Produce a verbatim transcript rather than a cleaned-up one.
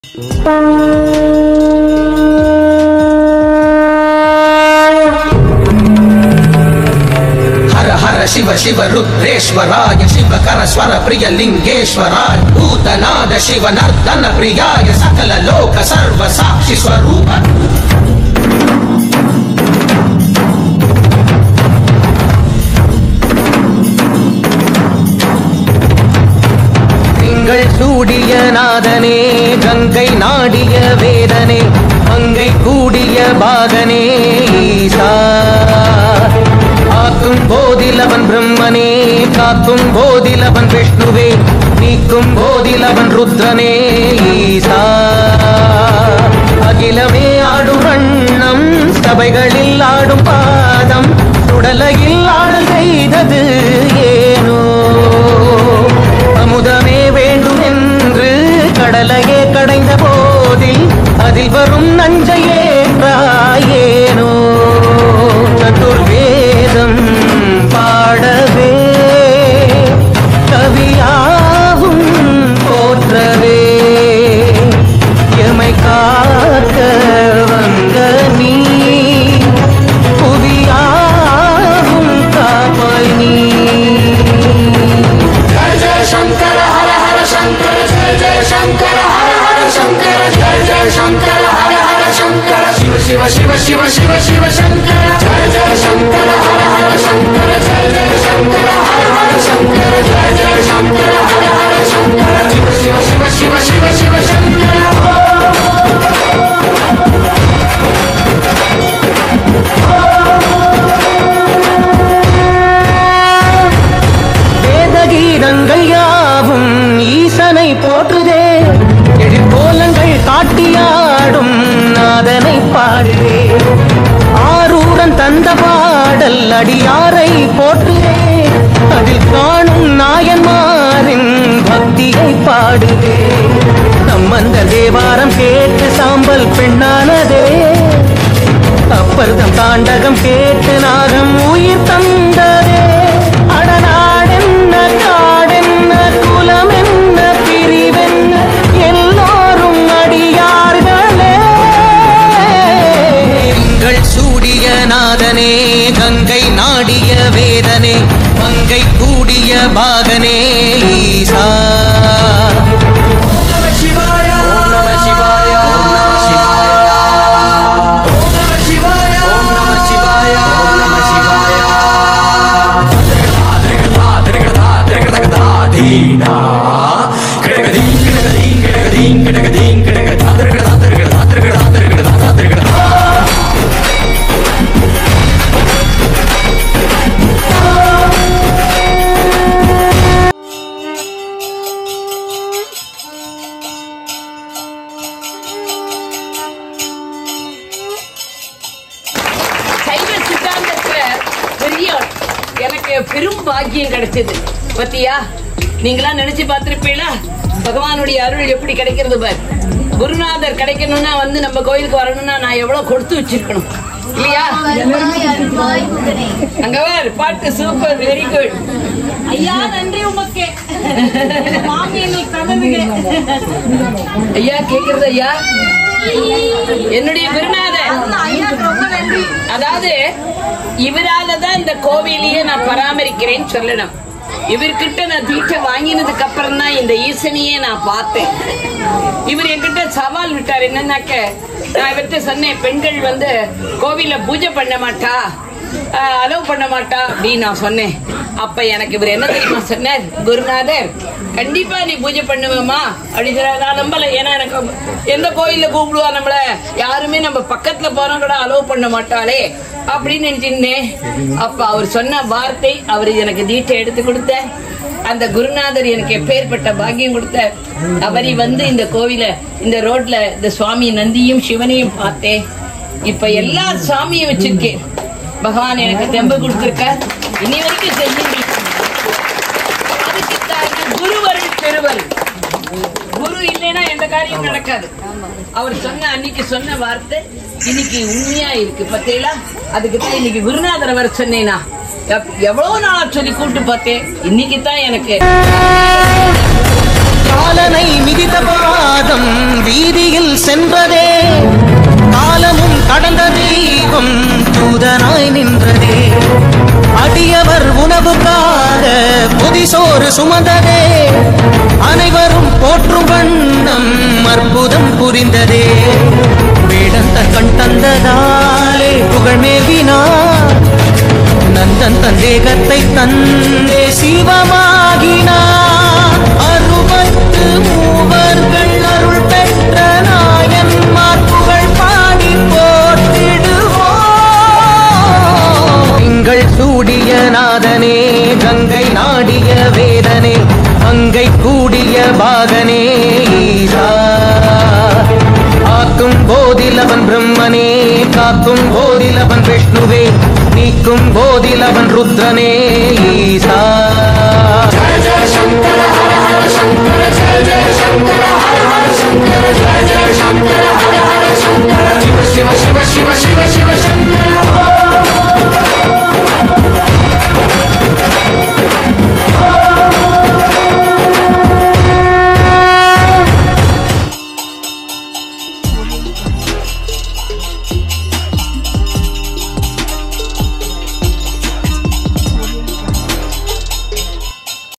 शिव शिव रुद्रेश्वराय शिवकर स्वर प्रिय लिंगेश्वराय भूतनाद शिव नर्तन प्रियाय सकल लोक सर्व साक्षी स्वरूप திங்கள் சூடிய நாதனே கங்கை நாடிய வேதனே மங்கை கூடிய பாகனே ஈசா காக்கும் போதிலவன் பிரம்மனே காக்கும் போதிலவன் விஷ்ணுவே நீக்கும் போதிலவன் ருத்ரனே ஈசா அகிலமே ஆடும் வண்ணம் சபைகளில் ஆடும் பாதம் சுடலையில் ஆடல் செய்தது ஏனோ அமுதமே வேண்டும் என்று கடலையே கடைந்த போதில் அதில் வரும் நஞ்சையே ஏனோ சதுர்வேதம் பாடவே கவியாவும் போற்றவே எமை காக்க வந்த நீ புவியாவும் காப்பாய் நீ ஜெய ஜெய சங்கர ஹர ஹர சங்கர ஜெய ஜெய சங்கர ஹர ஹர சங்கர ஜெய ஜெய சங்கர ஹர ஹர சங்கர शिव शिव शिव शिव शिव शिव शंकर जय जय शंकर हर हर शंकर जय जय शंकर हर हर शंकर जय जय शंकर हर हर शंकर शिव शिव शिव शिव शिव शिव शंकर வேதகீதங்கள் யாவும் ஈசனை போற்றுதே எழிற்கோலங்கள் காட்டியாடும் நாதனை பாடுவே ஆரூரன் தந்த பாடல் அடியாரை போற்றுவே அதில் காணும் நாயன்மாரின் பக்தியை பாடுவே நம்மந்த தேவாரம் கேட்டு சாம்பல் பெண்ணானதே அப்பர்தம் தாண்டகம் கேட்டு நாகம் உயிர் தந்ததே அடநாடென்ன காடென்ன குலம் என்ன பிரிவென்ன எல்லோரும் அடியார்களே சூடிய நாதனே கங்கை நாடிய வேதனே மங்கை கூடிய பாகனே ஈசா பெரும் பாக்கியம் கிடைச்சது பத்தியா நீங்களா நினைச்சு பார்த்திருப்பீங்களா பகவானுடைய அருள் எப்படி கிடைக்கிறது பார் குருநாதர் கிடைக்கணும்னா வந்து நம்ம கோயிலுக்கு வரணும்னா நான் எவ்வளவு கொடுத்து வச்சிருக்கணும் இல்லையா அங்க பார் பாட்டு சூப்பர் வெரி குட் ஐயா நன்றி உமக்கு ஐயா கேக்குறது ஐயா என்னுடைய குருநாதர் அதாவது இவராலதான் இந்த கோவிலையே நான் பராமரிக்கிறேன்னு சொல்லணும் இவர்கிட்ட நான் தீட்சை வாங்கினதுக்கு அப்புறம் தான் இந்த ஈசனையே நான் பார்த்தேன் இவர் என்கிட்ட சவால் விட்டார் என்னன்னாக்க நான் இவர்கிட்ட சொன்னேன் பெண்கள் வந்து கோவில பூஜை பண்ண மாட்டா அலோவ் பண்ண மாட்டா அப்படின்னு நான் சொன்னேன் அப்ப எனக்கு இவர் என்ன தெரியுமா சொன்னார் குருநாதர் கண்டிப்பா நீ பூஜை பண்ணுவேமா அப்படின்னு சொல்ல நான் நம்பல ஏன்னா எனக்கு எந்த கோயில்ல கூப்பிடுவா நம்மள யாருமே நம்ம பக்கத்துல போறோம் கூட அலோவ் பண்ண மாட்டாளே அப்படின்னு நினைச்சிருந்தேன் அப்ப அவர் சொன்ன வார்த்தை அவர் எனக்கு தீட்டை எடுத்து கொடுத்த அந்த குருநாதர் எனக்கு எப்பேற்பட்ட பாக்கியம் கொடுத்த அவரை வந்து இந்த கோவில இந்த ரோட்ல இந்த சுவாமி நந்தியும் சிவனையும் பார்த்தேன் இப்ப எல்லா சாமியும் வச்சிருக்கேன் பகவான் எனக்கு தெம்பு கொடுத்திருக்க இனி வரைக்கும் செஞ்சு அதுக்கு குருவருள் பெறுவர் குரு இல்லைன்னா எந்த காரியம் நடக்காது அவர் சொன்ன அன்னைக்கு சொன்ன வார்த்தை இன்னைக்கு உண்மையா இருக்கு பத்தேலா அதுக்குதான் இன்னைக்கு குருநாதர் வர சொன்னேனா எவ்வளவு நாளா சொல்லி கூப்பிட்டு பார்த்தேன் இன்னைக்கு தான் எனக்கு காலனை மிதித்த பாதம் வீதியில் சென்றதே, காலமும் கடந்த தெய்வம் தூதனாய் நின்றதே, அடியவர் உணவுக்காக புதிசோறு சுமந்ததே, அனைவரும் போற்றும் வண்ணம் அற்புதம் புரிந்ததே, வேடந்த கண் தந்ததாலே புகழ் மேவினார், நந்தன் தந்தேகத்தை தந்தே சிவமாகினார், அறுபத்து மூவர்கள் அருள் பெற்ற நாயன்மார் புகழ் பாடி போற்றிடுவோம். திங்கள் சூடிய நாதனே, கங்கை நாடிய வேதனே, அங்கை கூடிய பாகனே ஈசா, ஆக்கும் போதிலவன் பிரம்மனே, காக்கும் போதிலவன் விஷ்ணுவே, நீக்கும் போதிலவன் ருத்ரனே ஈசா.